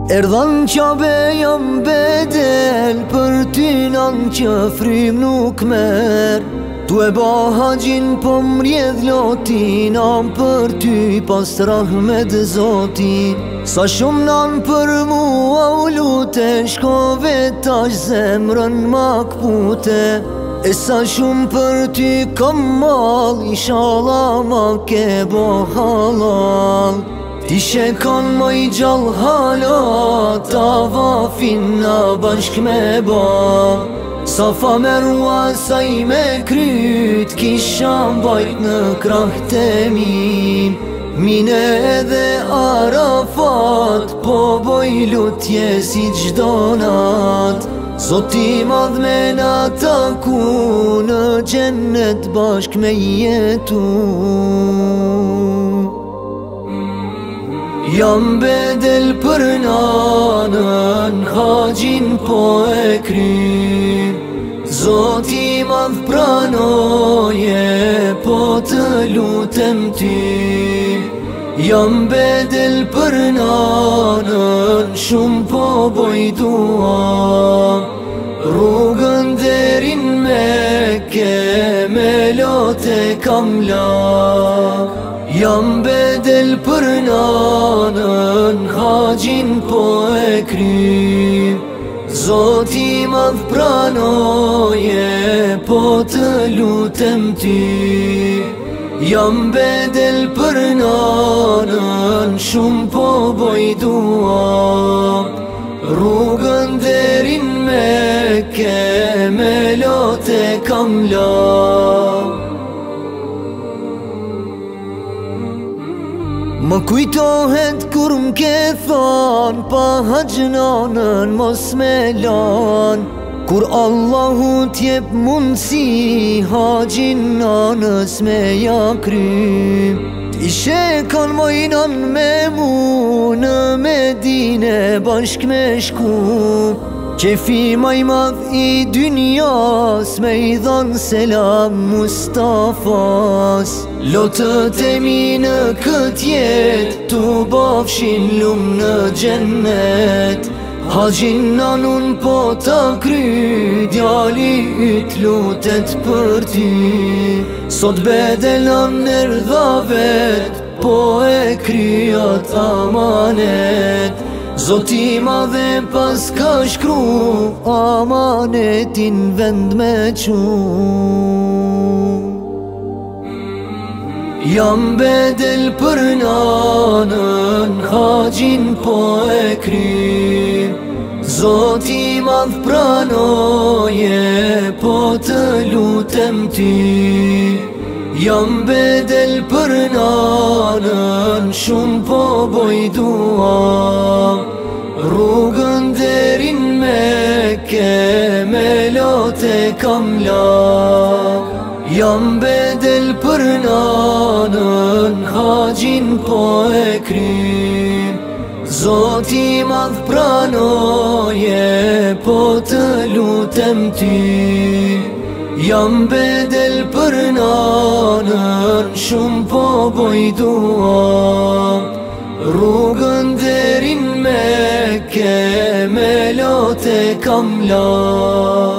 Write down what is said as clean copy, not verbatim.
Erdhan qabe jam bedel për ty nan që frim nuk mer. Tu e ba haqin po mrjedh lotin, am për ty pas rahmet zoti. Sa shumë nan për mua u lute, shkove tash zemrën ma kpute. E sa shumë për ty kam mal, inshallah ma ke bo halal. Ti shekon ma i gjall hala, ta vafin na bashk me ba. Safa Merwa sa i me kryt, kisha mbajt në krah temim. Mine edhe Arafat, po boj lutje si gjdo nat. Zoti madh me na taku, në gjennet bashk me jetu. Jam bedel për nanën, haqin po e krym. Zoti madh pranoje, po të lutem ty. Jam bedel për nanën, shumë po boj dua. Rrugën derin Mekke, me lote kam lak. Jam bedel për nanën, haqin po e krym. Zoti madh pranoje, po të lutem ty. Jam bedel për nanën, shumë po boj dua. Rrugën derin Mekke, me lote kam lak. Më kujtohet kur m'ke than, pa haqnanën mos me lan. Kur Allahu t'jep mundsi, haqin nanës me ja krym. T'ishe kan mojnan me mu, në Medine bashk me shku. Qefi maj madh i dynjas, me i dhan selam Mustafas. Lotët e mi në kët jet, tu bafshin lum në gjennet. Haqin nanun po ta kry, djali yt lutet për ty. Sot bedelan erdha vet, po e kryat amanet. Zoti madhe pas ka shkru, amanetin vend me qu. Jam bedel për nanën, haqin po e krym. Zoti madh pranoje, po të lutem ty. Jam bedel për nanën, shumë po boj dua. Rrugën derin Mekke, me lote kam lak. Jam bedel për nanën, haqin po e krym. Zoti madh pranoje, po të lutem ty. Jam bedel për nanën, shumë po boj dua. Rrugën derin Mekke, me lote kam lak.